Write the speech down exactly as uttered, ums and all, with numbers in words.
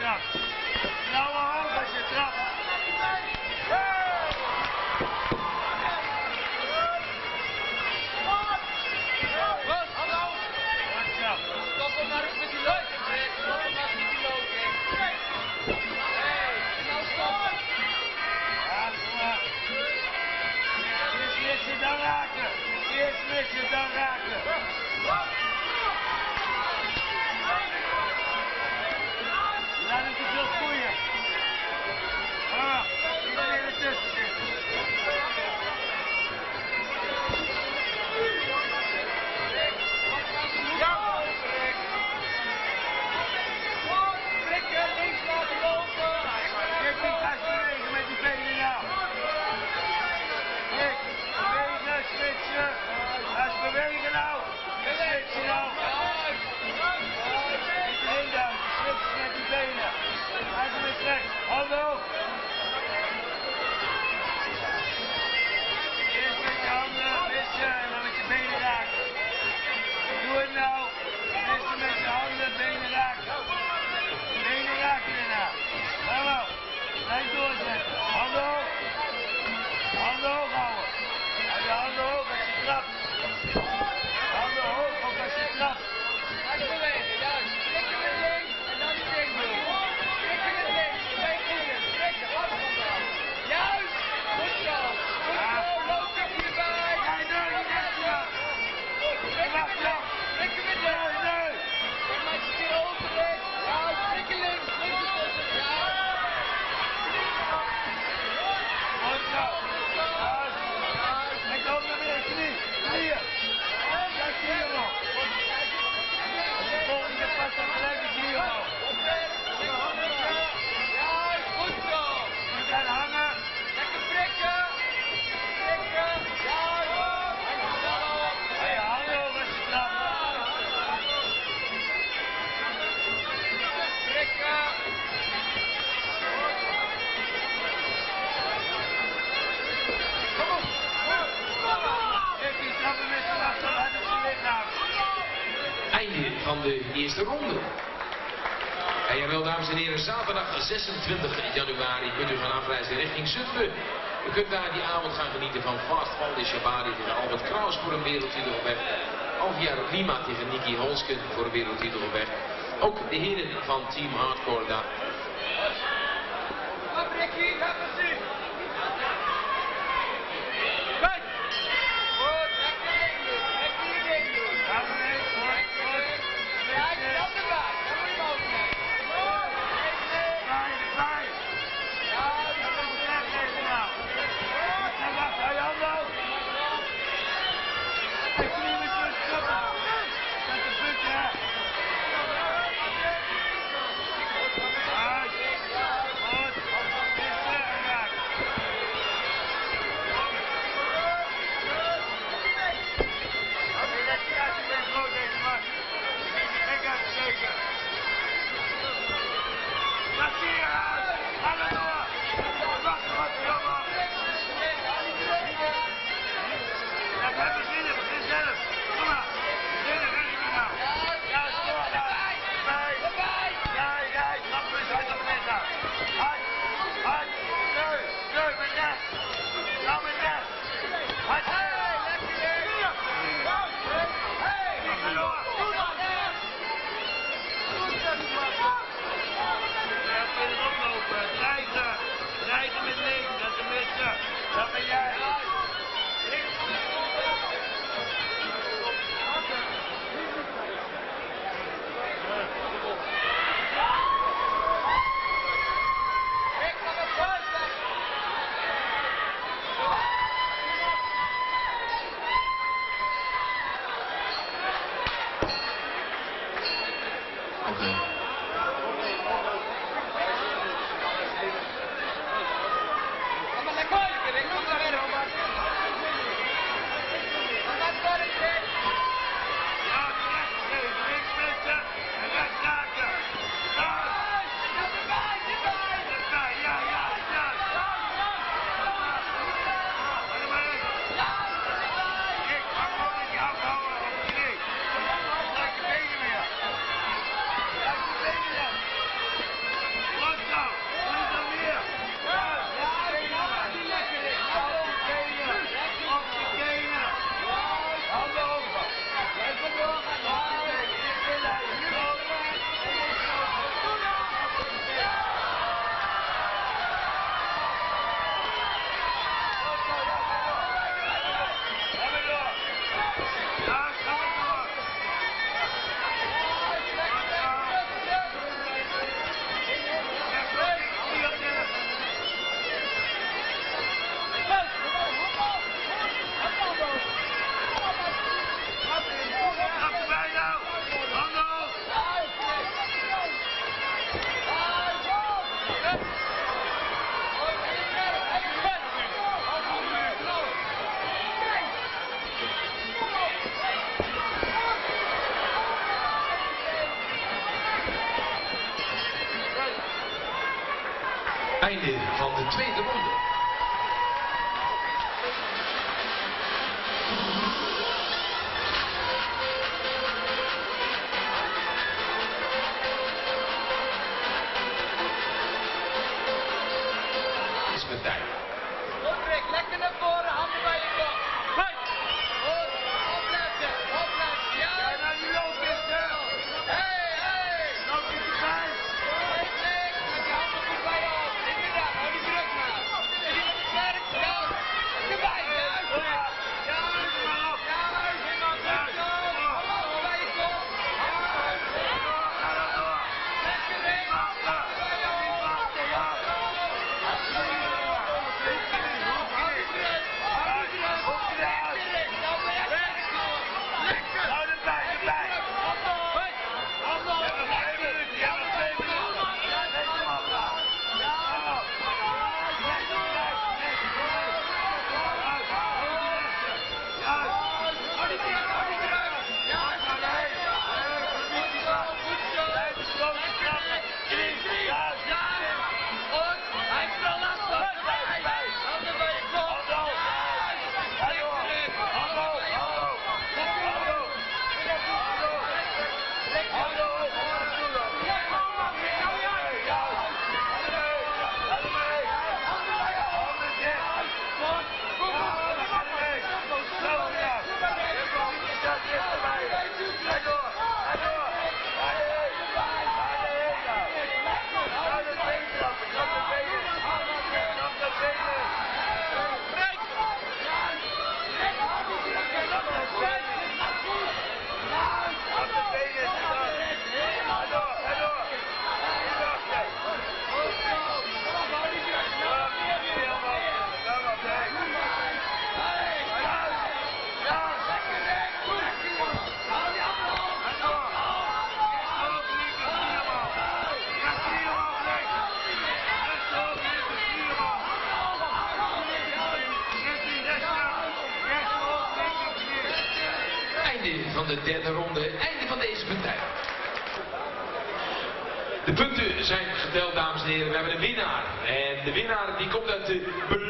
trapt. Nou hoog als je trapt. Wat? Hallo? Stop hem maar eens met die lopen, Fred. Stop hem maar eens met die lopen. Hé, nou stop. Ja, kom maar. Eerst met je dan raken. Eerst met je dan raken. Laat hem te veel groeien. Ah, niet meer ertussen zitten. Ja, Rick. Prikken, links laten lopen. Kijk, die gaat bewegen met die benen nou. Kijk, bewegen, switchen. Ga eens bewegen nou. Switchen nou. Niet erin duiken, switchen met die benen. Ga eens weer rechts. Handen hoog. Eerst met je handen wisselen en dan met je benen raken. Doe het nou. Wisselen met je handen, benen raken. Benen raken erna. Hallo. Blijf doorzetten. Handen hoog. Handen hoog houden. Hou je handen hoog als je trapt. Handen hoog ook als je trapt. Laat je bewegen, juist. Prikken met links en dan die ding doen. Prikken met links, twee knieën. Prikken, afstand houden. Juist. Goed zo. Goed Ja. zo. Loopje erbij. Nee, nee, niet echt gedaan. Goed, prikken met links. Prikken met Nee, links. nee. Dan maak je keer open, Rick. Juist. Prikken links. Links ertussen. Juist. Goed zo. Juist. En kom naar weer knie. Knieën. Kijk knieën omhoog. Als je volgende keer past, dan gelijk de knieën omhoog. Juist. Goed zo. Je kan hangen. Lekker prikken. Prikken. Juist. Handjes wel op. Hou je handen hoog als je trapt. Prikken. Kom op. Kijk, die trappen met z'n achter uit zijn lichaam. Einde van de eerste ronde. En jawel, dames en heren, zaterdag zesentwintig januari kunt u gaan afreizen richting Zutphen. U kunt daar die avond gaan genieten van Fast Valdi Shabari tegen Albert Kraus voor een wereldtitel op weg. Alviar Lima tegen Nicky Holsken voor een wereldtitel op weg. Ook de heren van Team Hardcore daar. Kom, Ricky. Laat me zien. Kijk. Goed. Lekker ding doen. Lekker je ding doen. Ga mee, goed, goed. Kijk, dat erbij. Dan moet je hem ook mee. Draai, draai. Ja, Dat is het weggeven nou. En wacht, hou je handen hoog. En knieën met zo'n trappen. Zet de voeten, hè. Juist. Goed. Wisselen en raken. Hou je lekker uit, je bent groot deze man. Kijk even zeker. Dat zie je uit. Ga er door. Wacht, wacht, jongen. Ja, we hebben beginnen, begin zelf. Kom maar. Beginnen, ren ik nou. Ja, door daar. Erbij. Ja, ja, trap eens uit op het aan. Hard, hard. Sneu, sneu, met rechts. Nou met rechts. Hard. Kom maar door. Ja, kun je erop lopen. Dreigen. Dreigen met links. Dat is een beetje. Einde van de tweede ronde. Partij. Goed Rick, lekker naar voren, handen bij je kop. Goed. Goed, opletten, opletten. Ja, Ja, nou die loop is er. hey, hey. Loop je erbij. Goed Rick, met je handen goed bij je op. Inderdaad, hou die druk maar. Zie je het sterk? Ja. Erbij, juist Rick. Juist, juist. Goed zo. Handen bij je kop. Juist. Ga dan door. Lekker Rick. Handen bij je op. Nou erbij, erbij. Van de derde ronde, einde van deze partij. De punten zijn geteld, dames en heren. We hebben een winnaar. En de winnaar die komt uit de